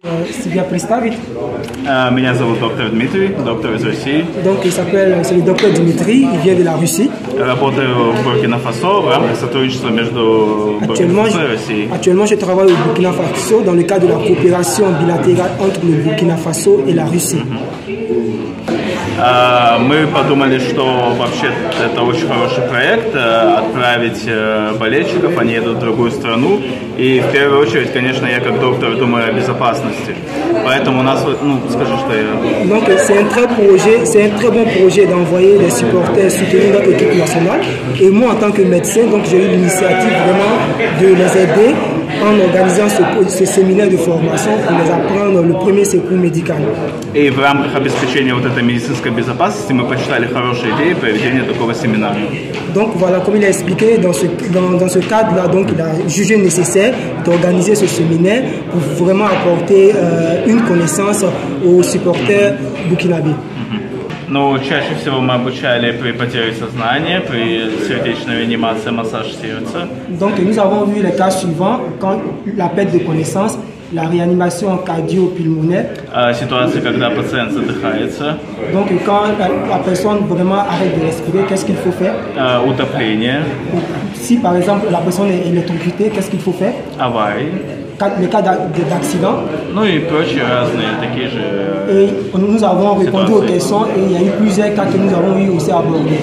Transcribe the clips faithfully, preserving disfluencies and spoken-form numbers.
Себя представить. Меня зовут доктор Дмитрий, доктор из России. Donc il s'appelle, c'est le docteur Dimitri, il vient de la Russie. Работаю в Буркина-Фасо в рамках сотрудничества между Буркина-Фасо и Россией. Actuellement, je travaille au Burkina Faso dans le cadre de la coopération bilatérale entre le Burkina Faso et la Russie. Мы подумали, что вообще это очень хороший проект, отправить болельщиков, они едут в другую страну. И в первую очередь, конечно, я как доктор думаю о безопасности. Поэтому у нас, ну, скажи, что я... Donc c'est un très projet, c'est un très bon projet d'envoyer des supporters soutenir notre équipe nationale. Et moi, en tant que médecin, donc j'ai eu l'initiative vraiment de les aider en organisant ce, ce séminaire de formation pour les apprendre le premier secours médical. И в рамках обеспечения вот этой медицинской безопасности мы посчитали хорошей идеей проведения такого семинара. Donc voilà, comme il a expliqué, dans ce, dans, dans ce cadre-là, donc il a jugé nécessaire d'organiser ce séminaire pour vraiment apporter euh, une connaissance aux supporters burkinabés. Ну, чаще всего мы обучали при потере сознания, при сердечной реанимации, массаж сердца. Donc nous avons vu les cas suivants, quand la perte de connaissance, la réanimation cardio-pulmonaire. Ситуация, когда пациент задыхается. Donc quand la, la personne vraiment arrête de respirer, qu'est-ce qu'il faut faire? Утопление. Si par exemple la personne est électrocutée, qu'est-ce qu'il faut faire? Аварии. Les cas d'accident. Ну и прочие разные такие же. Et nous avons répondu aux questions et il y a eu plusieurs cas que nous avons eu aussi abordés.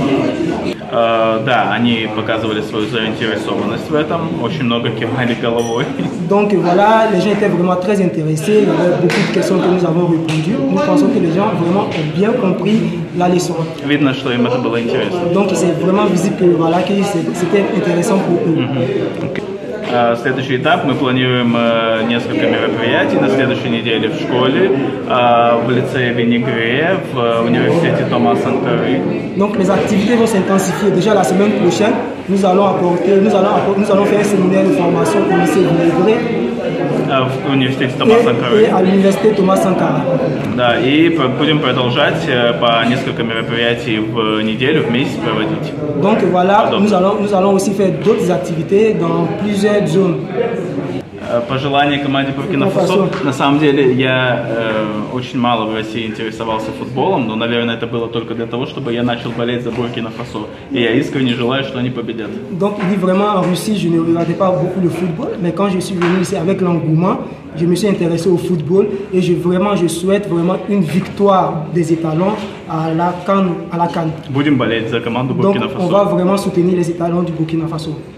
Uh, да, они показывали свою заинтересованность в этом, очень много кивали головой. Donc voilà, les gens étaient vraiment très intéressés, il y avait beaucoup de questions que nous avons répondues. Nous pensons que les gens vraiment ont bien compris la leçon. Видно, что им это было интересно. Donc c'est vraiment visible que voilà, que c'était intéressant pour eux. Mm-hmm. Okay. Следующий этап, мы планируем несколько мероприятий на следующей неделе в школе, в лицее Винегре, в университете Тома Санкары. Donc les activités vont s'intensifier. Déjà la semaine prochaine, nous allons apporter, nous allons, nous allons faire un séminaire de formation au lycée Vинегре. В университете Тома Санкары. Et à l'université Thomas Sankara. Да, и будем продолжать по несколько мероприятий в неделю, в месяц проводить. Donc voilà, nous allons, nous allons aussi faire d'autres activités dans plusieurs zones. Пожелание команде Буркина-Фасо. На самом деле я э, очень мало в России интересовался футболом, но, наверное, это было только для того, чтобы я начал болеть за Буркина-Фасо. И я искренне желаю, что они победят. Donc, il dit vraiment en Russie, je ne regardais pas beaucoup le football, mais quand je suis venu ici avec l'engouement, je me suis intéressé au football et je, vraiment, je souhaite vraiment une victoire des étalons à la CAN. À la CAN. Будем болеть за команду Donc, Буркина-Фасо. on va vraiment soutenir les étalons du Burkina Faso.